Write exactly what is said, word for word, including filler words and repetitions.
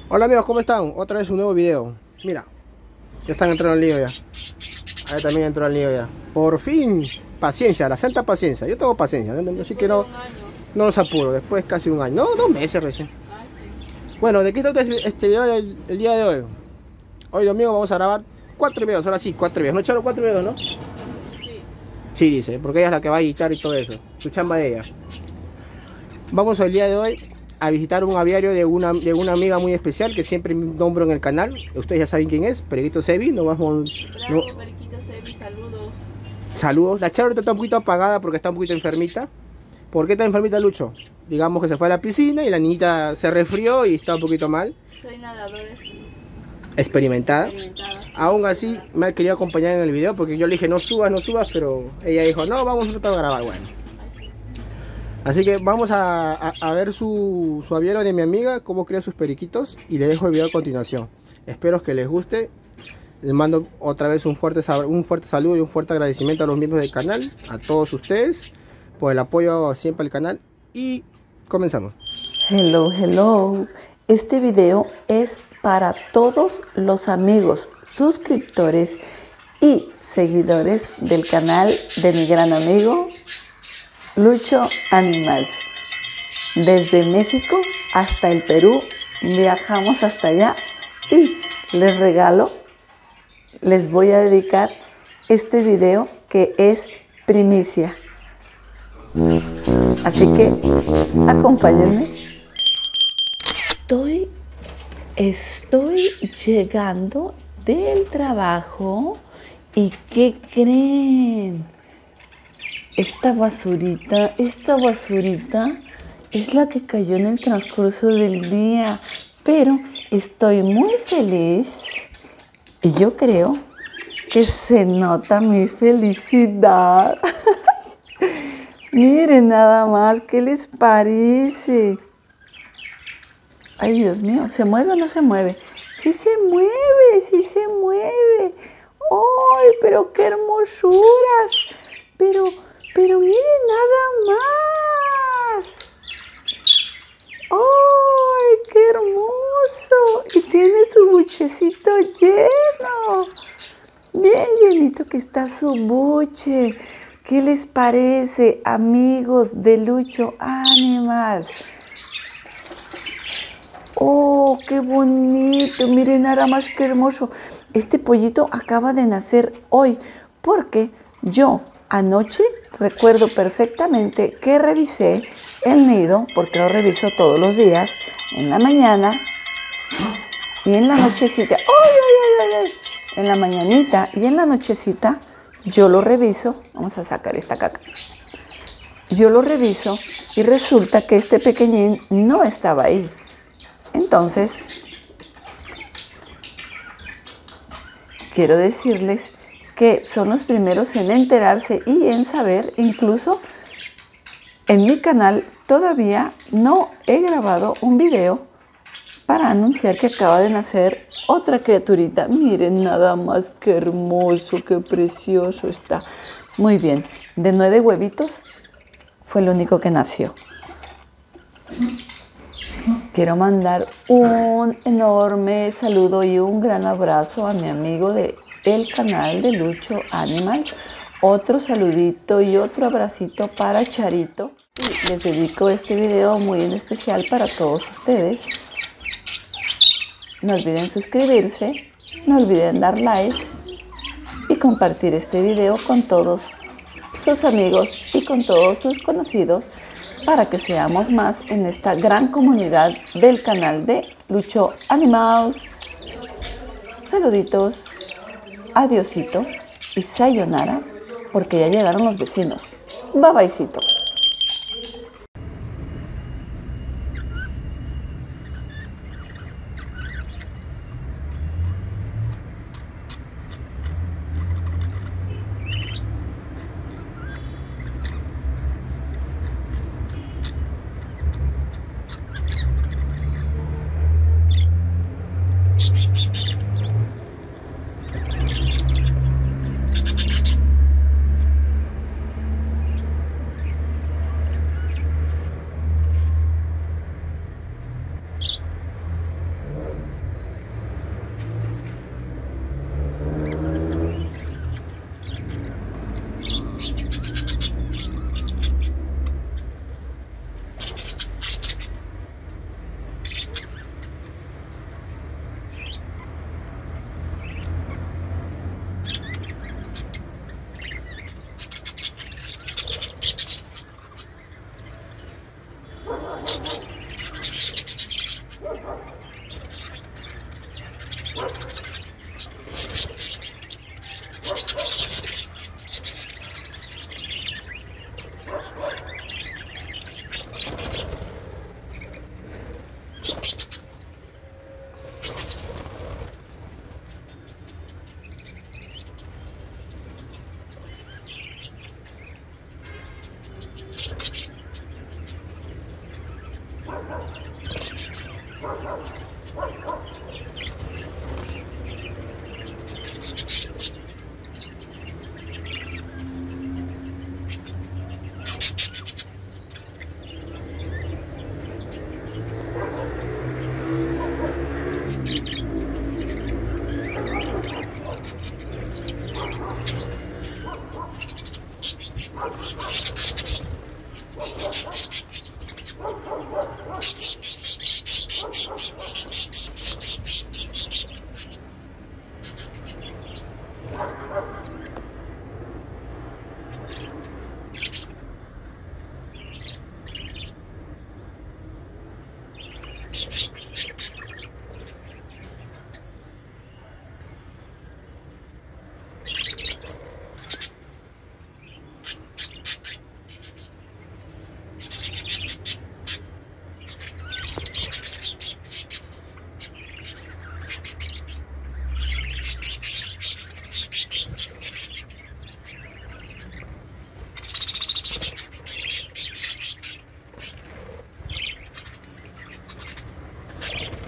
Hola amigos, ¿cómo están? Otra vez un nuevo video. Mira, ya están entrando al lío ya. Ahí también entró al lío ya. Por fin, paciencia, la santa paciencia. Yo tengo paciencia, ¿no? Así que no, no los apuro. Después casi un año, no, dos meses recién. Ah, sí. Bueno, ¿de qué trata este video el, el día de hoy? Hoy domingo vamos a grabar cuatro videos, ahora sí, cuatro videos. No echaron cuatro videos, ¿no? Sí. Sí, dice, porque ella es la que va a editar y todo eso. Su chamba de ella. Vamos el día de hoy a visitar un aviario de una, de una amiga muy especial que siempre nombro en el canal. Ustedes ya saben quién es, Periquito Sebi. No vamos, Bravo, no. Periquito Sebi, saludos. Saludos. La Charo está un poquito apagada porque está un poquito enfermita. ¿Por qué está enfermita, Lucho? Digamos que se fue a la piscina y la niñita se resfrió y está un poquito mal. Soy nadadora Experimentada. experimentada. Aún así me ha querido acompañar en el video porque yo le dije no subas, no subas, pero ella dijo no, vamos a tratar de grabar. Bueno. Así que vamos a, a, a ver su, su aviario de mi amiga, cómo crea sus periquitos, y les dejo el video a continuación. Espero que les guste. Les mando otra vez un fuerte, un fuerte saludo y un fuerte agradecimiento a los miembros del canal, a todos ustedes, por el apoyo siempre al canal. Y comenzamos. Hello, hello. Este video es para todos los amigos, suscriptores y seguidores del canal de mi gran amigo Lucho Animals. Desde México hasta el Perú viajamos hasta allá y les regalo, les voy a dedicar este video que es primicia. Así que acompáñenme. Estoy, estoy llegando del trabajo y ¿qué creen? Esta basurita, esta basurita es la que cayó en el transcurso del día, pero estoy muy feliz y yo creo que se nota mi felicidad. Miren nada más, ¿qué les parece? Ay, Dios mío, ¿se mueve o no se mueve? Sí se mueve, sí se mueve. ¡Ay, pero qué hermosuras! Pero... Pero miren nada más. ¡Ay, qué hermoso! Y tiene su buchecito lleno. Bien llenito que está su buche. ¿Qué les parece, amigos de Lucho Animals? ¡Oh, qué bonito! Miren nada más qué hermoso. Este pollito acaba de nacer hoy porque yo anoche recuerdo perfectamente que revisé el nido, porque lo reviso todos los días, en la mañana y en la nochecita. ¡Ay, ay, ay, ay! En la mañanita y en la nochecita yo lo reviso. Vamos a sacar esta caca. Yo lo reviso y resulta que este pequeñín no estaba ahí. Entonces, quiero decirles que son los primeros en enterarse y en saber. Incluso en mi canal todavía no he grabado un video para anunciar que acaba de nacer otra criaturita. Miren nada más qué hermoso, qué precioso está. Muy bien, de nueve huevitos fue el único que nació. Quiero mandar un enorme saludo y un gran abrazo a mi amigo de el canal de Lucho Animals. Otro saludito y otro abracito para Charito. Y les dedico este video muy en especial para todos ustedes. No olviden suscribirse, no olviden dar like y compartir este video con todos sus amigos y con todos sus conocidos para que seamos más en esta gran comunidad del canal de Lucho Animals. Saluditos. Adiosito y sayonara, porque ya llegaron los vecinos. Bye byecito. You